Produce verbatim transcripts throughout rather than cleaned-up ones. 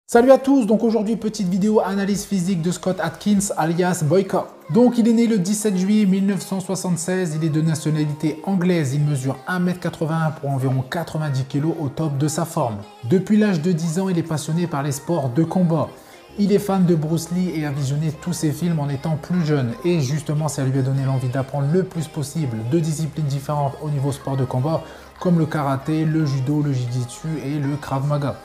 Salut à tous, donc aujourd'hui petite vidéo analyse physique de Scott Adkins alias Boyka. Donc il est né le dix-sept juillet mille neuf cent soixante-seize, il est de nationalité anglaise, il mesure un mètre quatre-vingt-un pour environ quatre-vingt-dix kilos au top de sa forme. Depuis l'âge de dix ans, il est passionné par les sports de combat. Il est fan de Bruce Lee et a visionné tous ses films en étant plus jeune et justement ça lui a donné l'envie d'apprendre le plus possible de disciplines différentes au niveau sport de combat comme le karaté, le judo, le jiu-jitsu et le krav maga.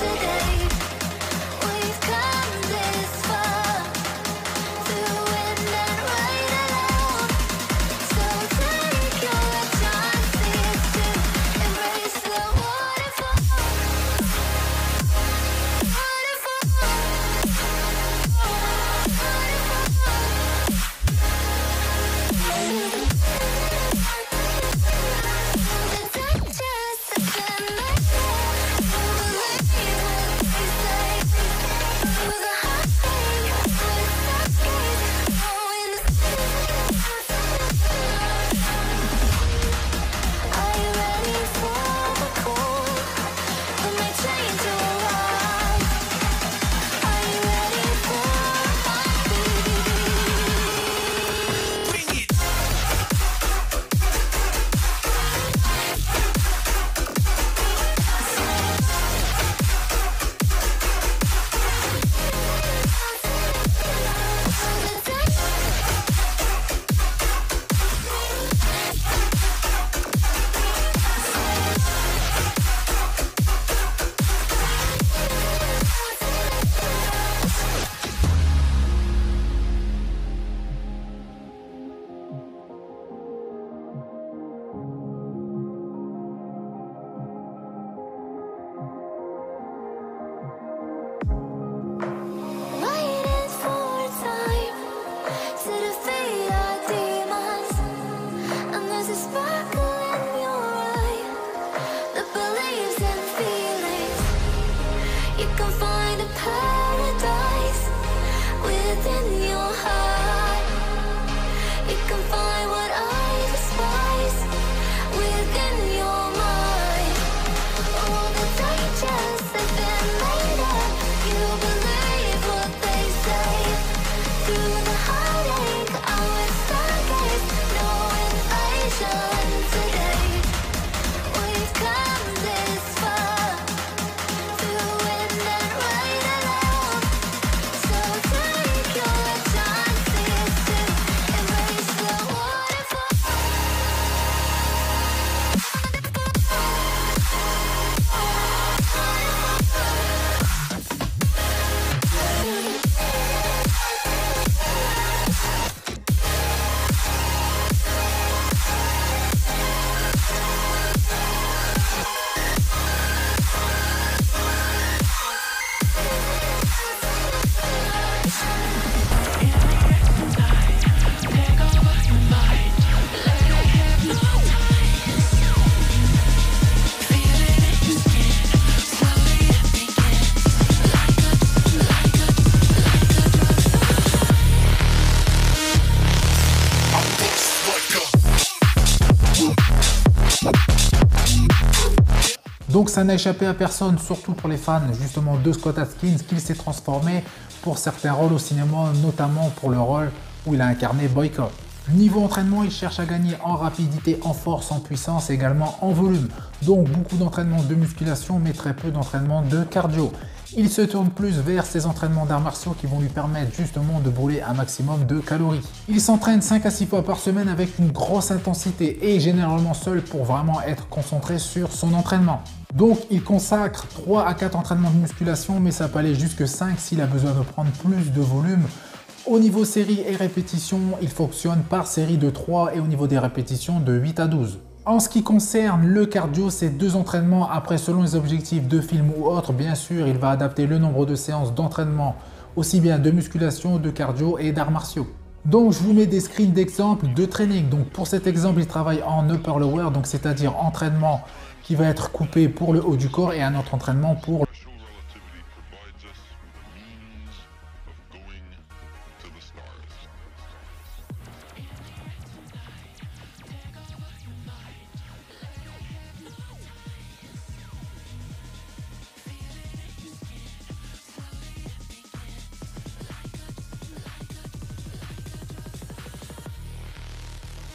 Donc ça n'a échappé à personne, surtout pour les fans justement de Scott Adkins, qu'il s'est transformé pour certains rôles au cinéma, notamment pour le rôle où il a incarné Boyka. Niveau entraînement, il cherche à gagner en rapidité, en force, en puissance et également en volume. Donc beaucoup d'entraînement de musculation mais très peu d'entraînement de cardio. Il se tourne plus vers ses entraînements d'arts martiaux qui vont lui permettre justement de brûler un maximum de calories. Il s'entraîne cinq à six fois par semaine avec une grosse intensité et généralement seul pour vraiment être concentré sur son entraînement. Donc il consacre trois à quatre entraînements de musculation mais ça peut aller jusque cinq s'il a besoin de prendre plus de volume. Au niveau série et répétition, il fonctionne par série de trois et au niveau des répétitions de huit à douze. En ce qui concerne le cardio, c'est deux entraînements. Après, selon les objectifs de film ou autre, bien sûr, il va adapter le nombre de séances d'entraînement, aussi bien de musculation, de cardio et d'arts martiaux. Donc, je vous mets des screens d'exemples de training. Donc, pour cet exemple, il travaille en upper lower, donc c'est-à-dire entraînement qui va être coupé pour le haut du corps et un autre entraînement pour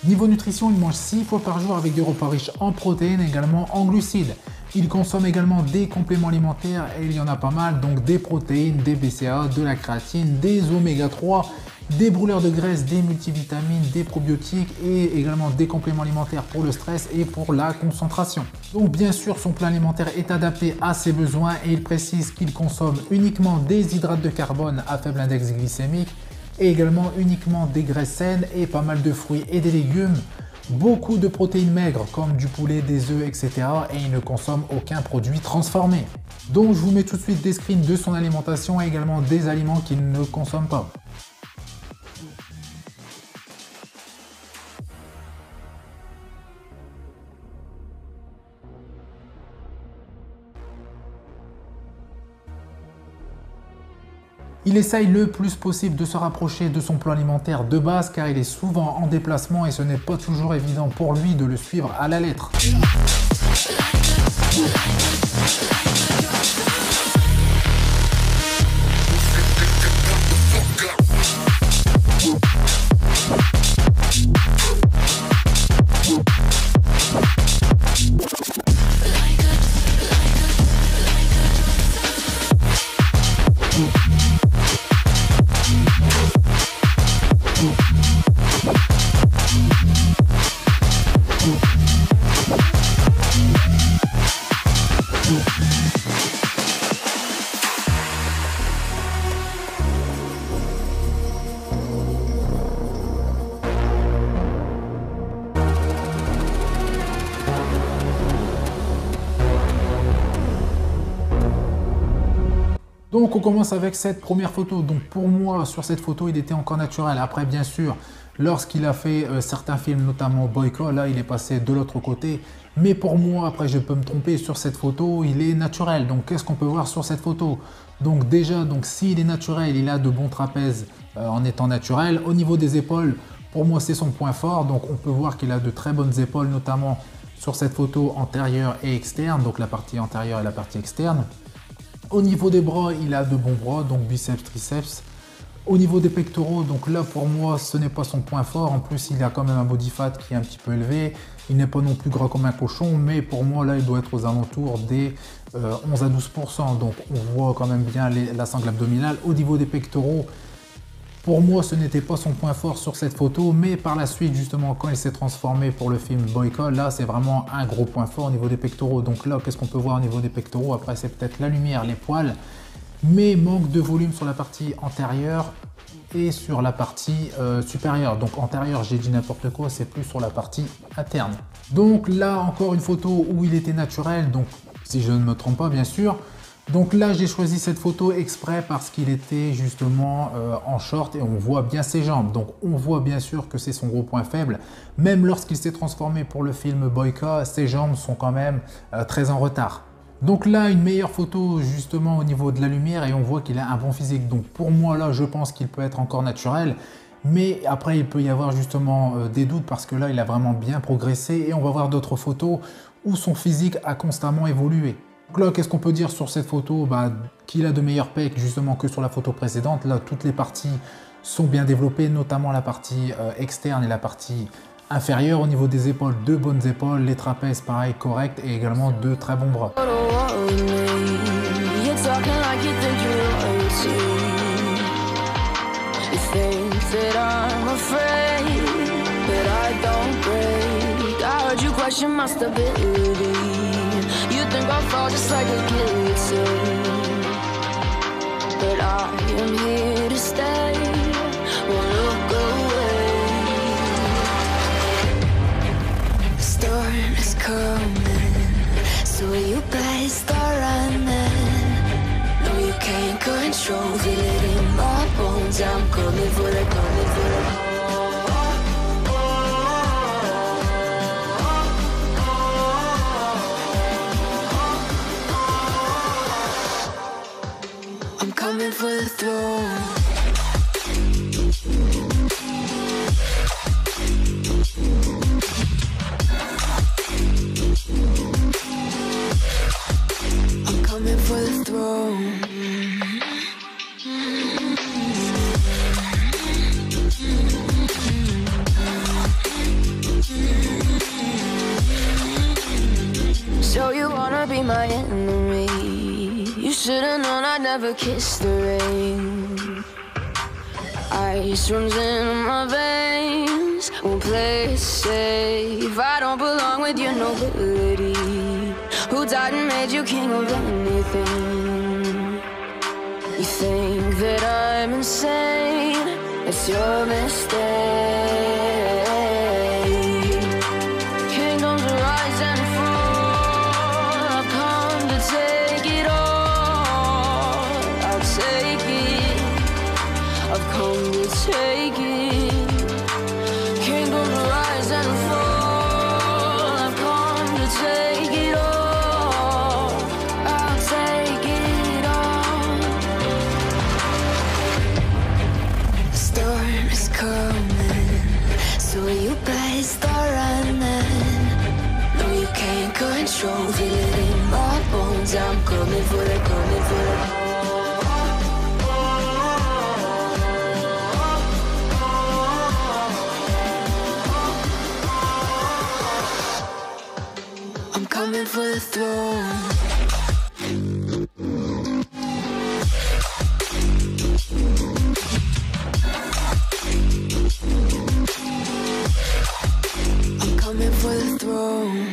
Niveau nutrition, il mange six fois par jour avec des repas riches en protéines et également en glucides. Il consomme également des compléments alimentaires et il y en a pas mal, donc des protéines, des B C A A, de la créatine, des oméga trois, des brûleurs de graisse, des multivitamines, des probiotiques et également des compléments alimentaires pour le stress et pour la concentration. Donc bien sûr, son plan alimentaire est adapté à ses besoins et il précise qu'il consomme uniquement des hydrates de carbone à faible index glycémique et également uniquement des graisses saines et pas mal de fruits et des légumes. Beaucoup de protéines maigres comme du poulet, des œufs, et cetera. Et il ne consomme aucun produit transformé. Donc je vous mets tout de suite des screens de son alimentation et également des aliments qu'il ne consomme pas. Il essaye le plus possible de se rapprocher de son plan alimentaire de base car il est souvent en déplacement et ce n'est pas toujours évident pour lui de le suivre à la lettre. Donc on commence avec cette première photo. Donc pour moi, sur cette photo, il était encore naturel. Après, bien sûr, lorsqu'il a fait euh, certains films, notamment Boyka, là, il est passé de l'autre côté. Mais pour moi, après, je peux me tromper, sur cette photo, il est naturel. Donc qu'est-ce qu'on peut voir sur cette photo? Donc déjà, donc s'il est naturel, il a de bons trapèzes euh, en étant naturel. Au niveau des épaules, pour moi, c'est son point fort. Donc on peut voir qu'il a de très bonnes épaules, notamment sur cette photo antérieure et externe. Donc la partie antérieure et la partie externe. Au niveau des bras, il a de bons bras, donc biceps, triceps. Au niveau des pectoraux, donc là pour moi, ce n'est pas son point fort. En plus, il a quand même un body fat qui est un petit peu élevé. Il n'est pas non plus gras comme un cochon, mais pour moi, là, il doit être aux alentours des euh, onze à douze pour cent. Donc on voit quand même bien les, la sangle abdominale. Au niveau des pectoraux, pour moi, ce n'était pas son point fort sur cette photo, mais par la suite, justement, quand il s'est transformé pour le film Boyka, là, c'est vraiment un gros point fort au niveau des pectoraux. Donc là, qu'est-ce qu'on peut voir au niveau des pectoraux? Après, c'est peut-être la lumière, les poils, mais manque de volume sur la partie antérieure et sur la partie euh, supérieure. Donc antérieure, j'ai dit n'importe quoi, c'est plus sur la partie interne. Donc là, encore une photo où il était naturel, donc si je ne me trompe pas, bien sûr. Donc là, j'ai choisi cette photo exprès parce qu'il était justement euh, en short et on voit bien ses jambes. Donc on voit bien sûr que c'est son gros point faible. Même lorsqu'il s'est transformé pour le film Boyka, ses jambes sont quand même euh, très en retard. Donc là, une meilleure photo justement au niveau de la lumière et on voit qu'il a un bon physique. Donc pour moi là, je pense qu'il peut être encore naturel. Mais après, il peut y avoir justement euh, des doutes parce que là, il a vraiment bien progressé et on va voir d'autres photos où son physique a constamment évolué. Donc là, qu'est-ce qu'on peut dire sur cette photo? Bah, qu'il a de meilleurs pecs justement que sur la photo précédente. Là, toutes les parties sont bien développées, notamment la partie euh, externe et la partie inférieure. Au niveau des épaules, de bonnes épaules, les trapèzes pareil, corrects et également de très bons bras. You think I'll fall just like a guillotine, but I am here to stay, won't look away. The storm is coming, so you better start running. No, you can't control, feel it in my bones. I'm coming for the, coming for the. Coming for the throne. I'm coming for the throne. my enemy. You should've known I'd never kiss the rain. Ice runs in my veins, won't play it safe. I don't belong with your nobility. Who died and made you king of anything? You think that I'm insane, it's your mistake. Kingdoms rise and fall, I've come to take it all. I'll take it, I've come to take it. Kingdoms rise and fall, I've come to take it all. I'll take it all. The storm is coming, so you better start running. No, you can't control, feel it in my bones. I'm coming for the, coming for the. I'm coming for the throne. I'm coming for the throne.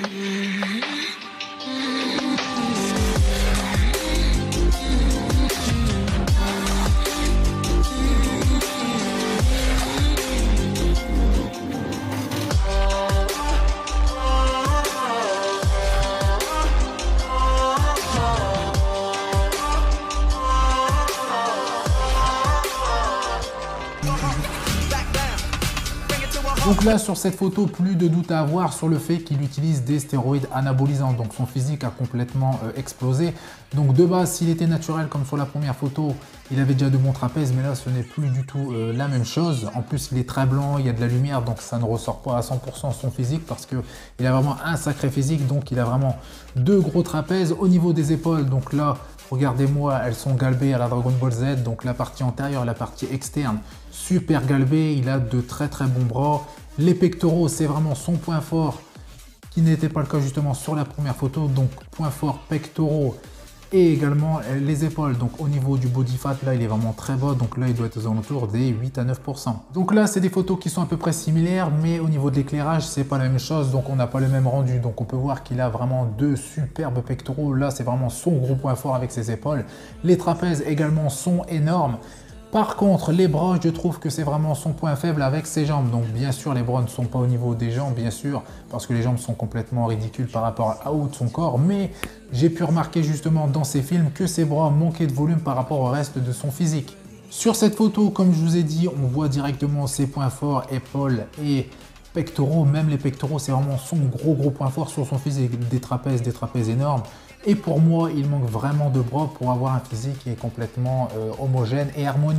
Donc là, sur cette photo, plus de doute à avoir sur le fait qu'il utilise des stéroïdes anabolisants. Donc son physique a complètement euh, explosé. Donc de base, s'il était naturel comme sur la première photo, il avait déjà de bons trapèzes, mais là, ce n'est plus du tout euh, la même chose. En plus, il est très blanc, il y a de la lumière, donc ça ne ressort pas à cent pour cent son physique parce qu'il a vraiment un sacré physique. Donc il a vraiment deux gros trapèzes. Au niveau des épaules, donc là, regardez-moi, elles sont galbées à la Dragon Ball Z. Donc la partie antérieure et la partie externe, super galbées. Il a de très très bons bras. Les pectoraux, c'est vraiment son point fort, qui n'était pas le cas justement sur la première photo. Donc point fort pectoraux et également les épaules. Donc au niveau du body fat, là il est vraiment très bas. Donc là il doit être aux alentours des huit à neuf pour cent. Donc là c'est des photos qui sont à peu près similaires, mais au niveau de l'éclairage c'est pas la même chose. Donc on n'a pas le même rendu. Donc on peut voir qu'il a vraiment deux superbes pectoraux. Là c'est vraiment son gros point fort avec ses épaules. Les trapèzes également sont énormes. Par contre, les bras, je trouve que c'est vraiment son point faible avec ses jambes. Donc bien sûr, les bras ne sont pas au niveau des jambes, bien sûr, parce que les jambes sont complètement ridicules par rapport à haut de son corps. Mais j'ai pu remarquer justement dans ses films que ses bras manquaient de volume par rapport au reste de son physique. Sur cette photo, comme je vous ai dit, on voit directement ses points forts, épaules et pectoraux. Même les pectoraux, c'est vraiment son gros gros point fort sur son physique. Des trapèzes, des trapèzes énormes. Et pour moi, il manque vraiment de bras pour avoir un physique qui est complètement euh, homogène et harmonieux.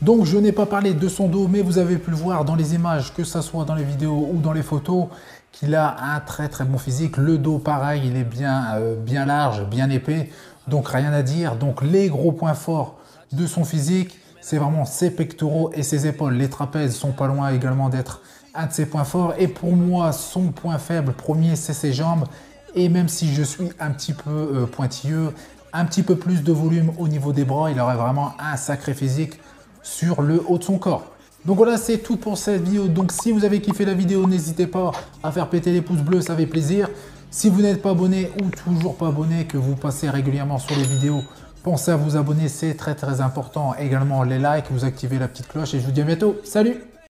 Donc je n'ai pas parlé de son dos, mais vous avez pu le voir dans les images, que ce soit dans les vidéos ou dans les photos, qu'il a un très très bon physique. Le dos pareil, il est bien, euh, bien large, bien épais, donc rien à dire. Donc les gros points forts de son physique, c'est vraiment ses pectoraux et ses épaules. Les trapèzes sont pas loin également d'être un de ses points forts. Et pour moi, son point faible premier, c'est ses jambes. Et même si je suis un petit peu euh, pointilleux, un petit peu plus de volume au niveau des bras, il aurait vraiment un sacré physique sur le haut de son corps. Donc voilà, c'est tout pour cette vidéo. Donc si vous avez kiffé la vidéo, n'hésitez pas à faire péter les pouces bleus, ça fait plaisir. Si vous n'êtes pas abonné ou toujours pas abonné, que vous passez régulièrement sur les vidéos, pensez à vous abonner, c'est très très important. Également les likes, vous activez la petite cloche et je vous dis à bientôt. Salut!